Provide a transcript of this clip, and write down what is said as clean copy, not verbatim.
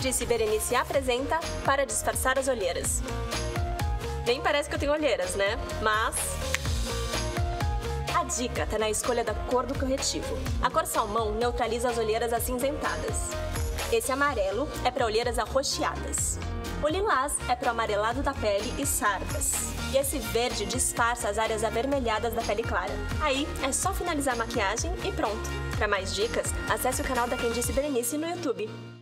Disse Berenice apresenta para disfarçar as olheiras. Nem parece que eu tenho olheiras, né? Mas a dica tá na escolha da cor do corretivo. A cor salmão neutraliza as olheiras acinzentadas. Esse amarelo é para olheiras arroxeadas. O lilás é para o amarelado da pele e sardas. E esse verde disfarça as áreas avermelhadas da pele clara. Aí é só finalizar a maquiagem e pronto. Para mais dicas, acesse o canal da Quem Disse Berenice no YouTube.